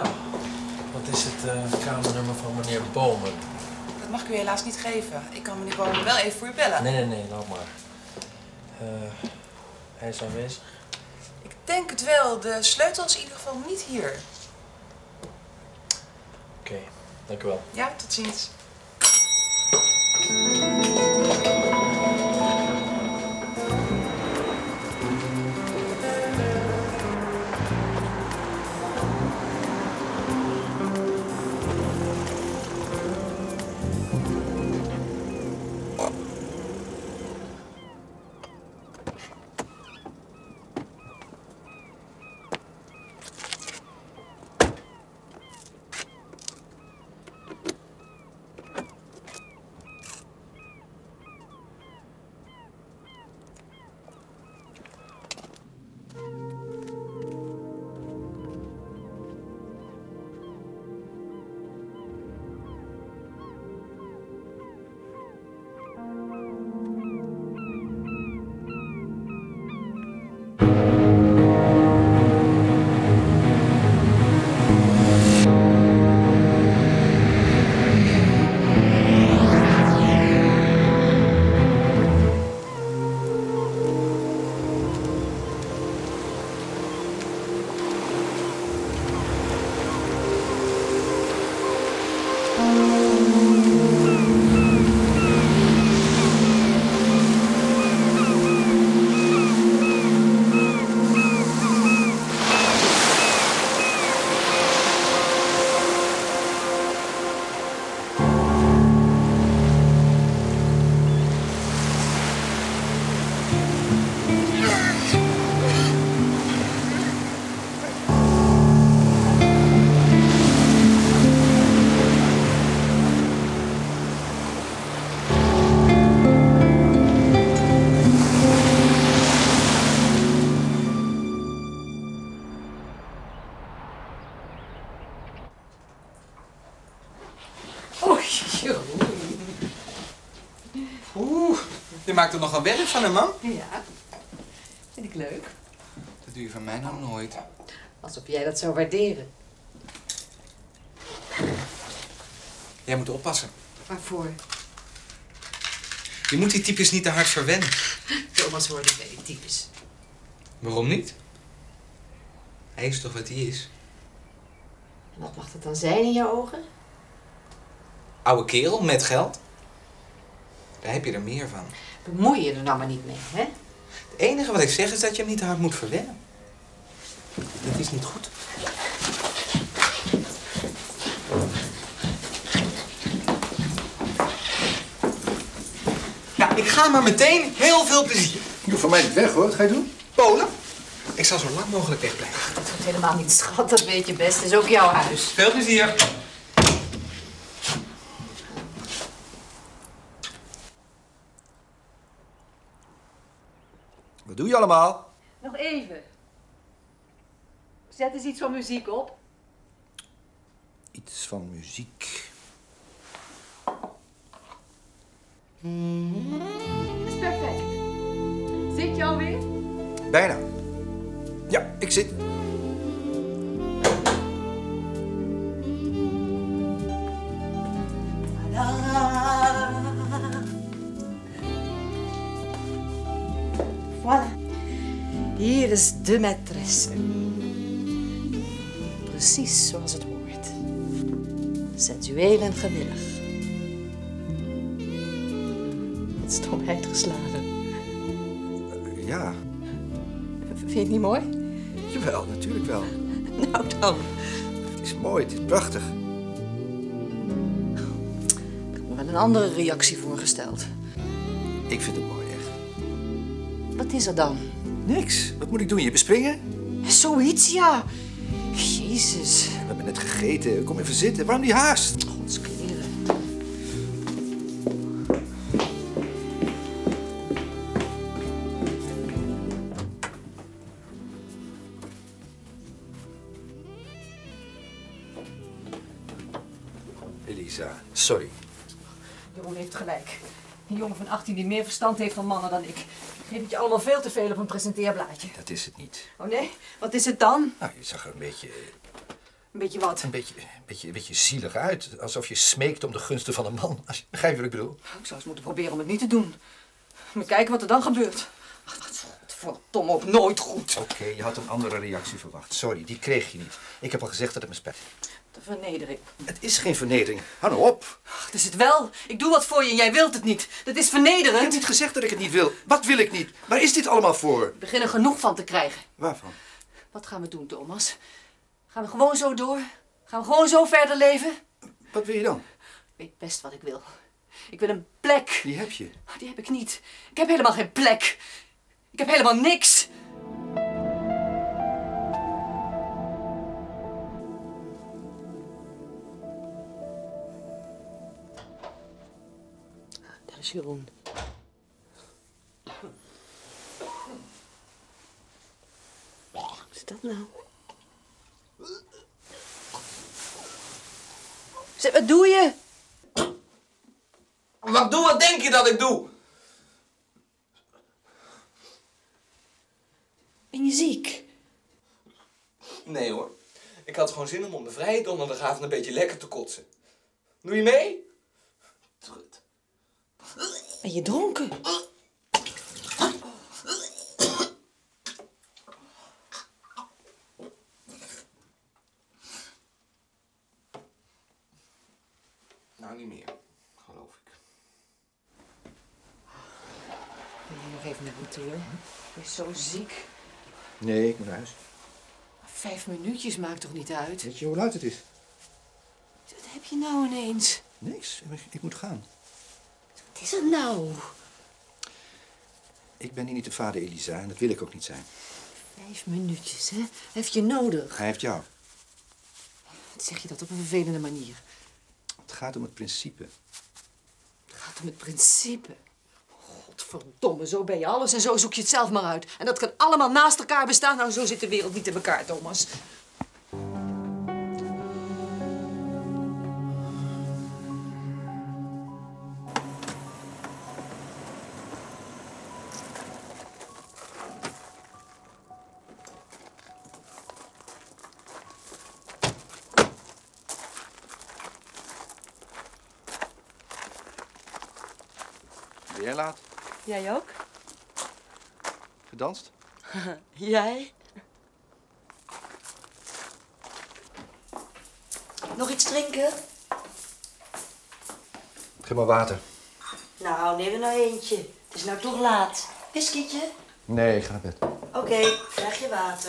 Wat is het kamernummer van meneer Bomen? Dat mag ik u helaas niet geven. Ik kan meneer Bomen wel even voor u bellen. Nee, laat maar. Hij is aanwezig? Ik denk het wel. De sleutel is in ieder geval niet hier. Oké, dank u wel. Ja, tot ziens. Je maakt er nogal werk van, hè, man? Ja, vind ik leuk. Dat doe je van mij nou nooit. Alsof jij dat zou waarderen. Jij moet oppassen. Waarvoor? Je moet die types niet te hard verwennen. Thomas hoorde bij die types. Waarom niet? Hij is toch wat hij is? En wat mag dat dan zijn in jouw ogen? Oude kerel met geld. Daar heb je er meer van. Bemoei je er nou maar niet mee, hè? Het enige wat ik zeg is dat je hem niet te hard moet verwennen. Dat is niet goed. Nou, ik ga maar meteen. Heel veel plezier. Je hoeft van mij niet weg, hoor. Wat ga je doen? Polen? Ik zal zo lang mogelijk wegblijven. Dat wordt helemaal niet, schat. Dat weet je best. Het is ook jouw huis. Veel plezier. Wat doe je allemaal? Nog even. Zet eens iets van muziek op. Iets van muziek. Dat is perfect. Zit je alweer? Bijna. Ja, ik zit. Voilà. Hier is de maîtresse. Precies zoals het hoort. Sensueel en gewillig. Met stomheid geslagen. Ja. Vind je het niet mooi? Jawel, natuurlijk wel. Nou dan. Het is mooi, het is prachtig. Ik heb me wel een andere reactie voorgesteld. Ik vind het mooi, echt. Wat is er dan? Niks. Wat moet ik doen? Je bespringen? Zoiets, ja. Jezus. We hebben net gegeten. Kom even zitten. Waarom die haast? Godskleren. Elisa, sorry. Jeroen heeft gelijk. Een jongen van 18 die meer verstand heeft van mannen dan ik. Geef het je allemaal veel te veel op een presenteerblaadje. Dat is het niet. Oh nee? Wat is het dan? Nou, je zag er een beetje Een beetje wat? Een beetje zielig uit. Alsof je smeekt om de gunsten van een man. Begrijp je wat ik bedoel? Ik zou eens moeten proberen om het niet te doen. Maar kijken wat er dan gebeurt. Ach, dat is verdomme ook nooit goed. Oké, je had een andere reactie verwacht. Sorry, die kreeg je niet. Ik heb al gezegd dat het me spijt. De vernedering. Het is geen vernedering. Hou nou op. Ach, dat is het wel. Ik doe wat voor je en jij wilt het niet. Dat is Ik heb vernederend. niet gezegd dat ik het niet wil. Wat wil ik niet? Waar is dit allemaal voor? Ik begin er genoeg van te krijgen. Waarvan? Wat gaan we doen, Thomas? Gaan we gewoon zo door? Gaan we gewoon zo verder leven? Wat wil je dan? Ik weet best wat ik wil. Ik wil een plek. Die heb je. Die heb ik niet. Ik heb helemaal geen plek. Ik heb helemaal niks. Daar is Jeroen. Wat is dat nou? Zeg, wat doe je? Wat denk je dat ik doe? Ben je ziek? Nee hoor. Ik had gewoon zin om op mijn vrije donderdagavond een beetje lekker te kotsen. Doe je mee? Trut. Ben je dronken? Nou, niet meer. Geloof ik. Wil je nog even naar hem toe? Je is zo ziek. Nee, ik moet naar huis. 5 minuutjes maakt toch niet uit? Weet je hoe laat het is? Wat heb je nou ineens? Niks. Ik moet gaan. Wat is het nou? Ik ben hier niet de vader Elisa en dat wil ik ook niet zijn. 5 minuutjes, hè? Heeft je nodig? Hij heeft jou. Wat zeg je dat op een vervelende manier? Het gaat om het principe. Het gaat om het principe. Godverdomme, zo ben je alles en zo zoek je het zelf maar uit. En dat kan allemaal naast elkaar bestaan. Nou, zo zit de wereld niet in elkaar, Thomas. Ben jij laat? Jij ook? Gedanst? Jij? Nog iets drinken? Geef maar water. Nou, neem er nou eentje. Het is nou toch laat. Whiskietje? Nee, ik ga naar bed. Oké, krijg je water.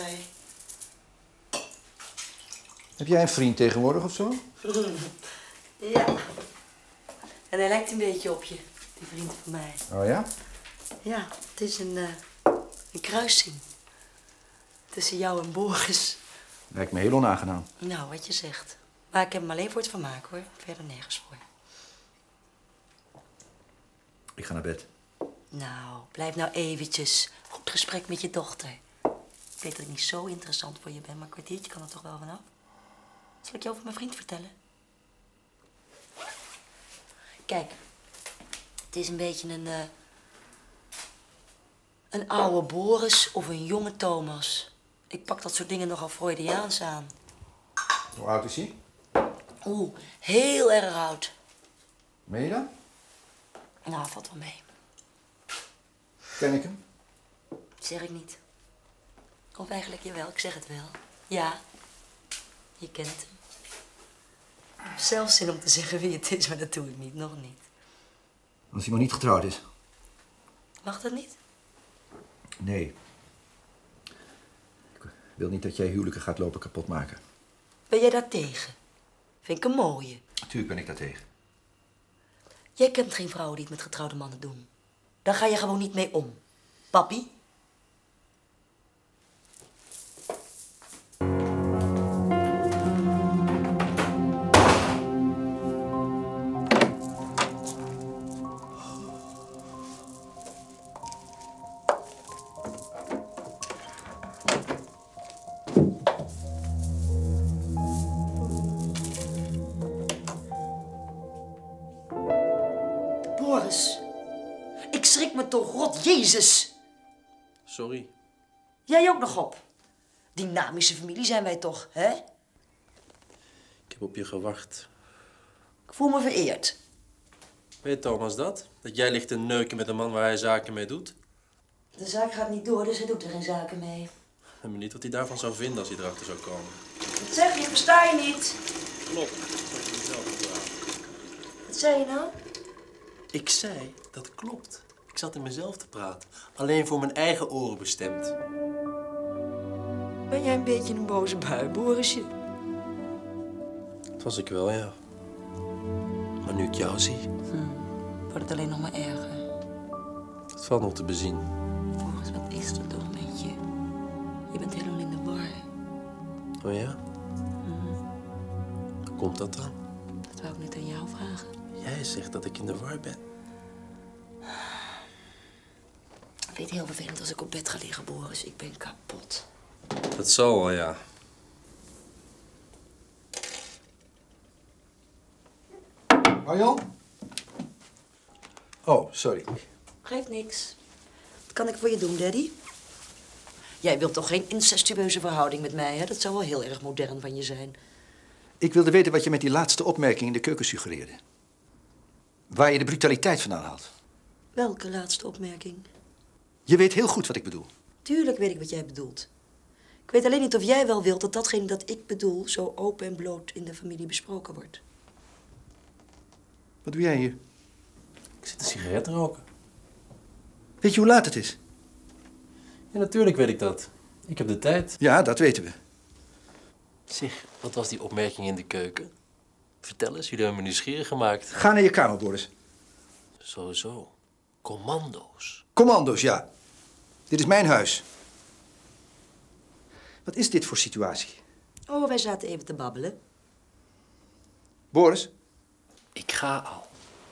Heb jij een vriend tegenwoordig of zo? Ja. En hij lijkt een beetje op je, die vriend van mij. Oh ja? Ja, het is een kruising. Tussen jou en Boris. Lijkt me heel onaangenaam. Nou, wat je zegt. Maar ik heb hem alleen voor het vermaak, hoor. Verder nergens voor. Ik ga naar bed. Nou, blijf nou eventjes. Goed gesprek met je dochter. Ik weet dat ik niet zo interessant voor je ben, maar een kwartiertje kan er toch wel vanaf. Zal ik je over mijn vriend vertellen? Kijk, het is een beetje een oude Boris of een jonge Thomas. Ik pak dat soort dingen nogal Freudiaans aan. Hoe oud is hij? Oeh, heel erg oud. Meen je dat? Nou, valt wel mee. Ken ik hem? Zeg ik niet. Of eigenlijk jawel, ik zeg het wel. Ja, je kent hem. Ik heb zelfs zin om te zeggen wie het is, maar dat doe ik niet, nog niet. Als hij maar niet getrouwd is. Mag dat niet? Nee. Ik wil niet dat jij huwelijken gaat lopen kapot maken. Ben jij daar tegen? Vind ik een mooie. Natuurlijk ben ik daar tegen. Jij kent geen vrouwen die het met getrouwde mannen doen. Daar ga je gewoon niet mee om. Papi? Boris, ik schrik me toch rot, Jezus. Sorry. Jij ook nog op. Dynamische familie zijn wij toch, hè? heb op je gewacht. Ik voel me vereerd. Weet Thomas dat? Dat jij ligt te neuken met een man waar hij zaken mee doet? De zaak gaat niet door, dus hij doet er geen zaken mee. Ik ben benieuwd wat hij daarvan zou vinden als hij erachter zou komen. Wat zeg je? Versta je niet? Klopt, dat heb je zelf gevraagd. Wat zei je nou? Ik zei, dat klopt. Ik zat in mezelf te praten. Alleen voor mijn eigen oren bestemd. Ben jij een beetje een boze bui, Borisje? Dat was ik wel, ja. Maar nu ik jou zie, Wordt het alleen nog maar erger. dat valt nog te bezien. Boris, wat is er toch met je? Je bent helemaal in de war. Oh ja? Hoe komt dat dan? Dat wou ik net aan jou vragen. Jij zegt dat ik in de war ben. Ik vind het heel vervelend als ik op bed ga liggen, Boris. Ik ben kapot. Dat zal wel, ja. Marjan? Oh, sorry. Geeft niks. Wat kan ik voor je doen, Daddy? Jij wilt toch geen incestueuze verhouding met mij, hè? Dat zou wel heel erg modern van je zijn. Ik wilde weten wat je met die laatste opmerking in de keuken suggereerde. Waar je de brutaliteit vandaan haalt. Welke laatste opmerking? Je weet heel goed wat ik bedoel. Tuurlijk weet ik wat jij bedoelt. Ik weet alleen niet of jij wel wilt dat datgene dat ik bedoel zo open en bloot in de familie besproken wordt. Wat doe jij hier? Ik zit een sigaret te roken. Weet je hoe laat het is? Ja, natuurlijk weet ik dat. Ik heb de tijd. Ja, dat weten we. Zeg, wat was die opmerking in de keuken? Vertel eens, jullie hebben me nieuwsgierig gemaakt. Ga naar je kamer, Boris. Zo. Commando's. Commando's, ja. Dit is mijn huis. Wat is dit voor situatie? Oh, wij zaten even te babbelen. Boris? Ik ga al.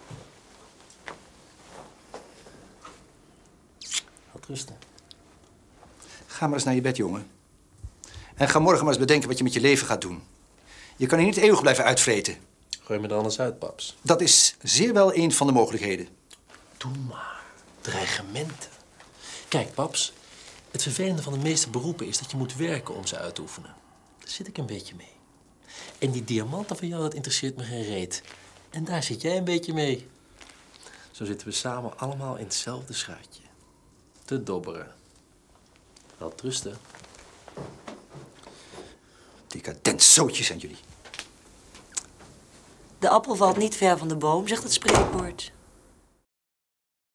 Wat rusten. Ga maar eens naar je bed, jongen. En ga morgen maar eens bedenken wat je met je leven gaat doen. Je kan hier niet eeuwig blijven uitvreten. Gooi me er anders uit, paps. Dat is zeer wel een van de mogelijkheden. Doe maar. Dreigementen. Kijk, paps. Het vervelende van de meeste beroepen is dat je moet werken om ze uit te oefenen. Daar zit ik een beetje mee. En die diamanten van jou, dat interesseert me geen reet. En daar zit jij een beetje mee. Zo zitten we samen allemaal in hetzelfde schuitje. Te dobberen. Wel rusten. Decadent zootjes zijn jullie. De appel valt niet ver van de boom, zegt het spreekwoord.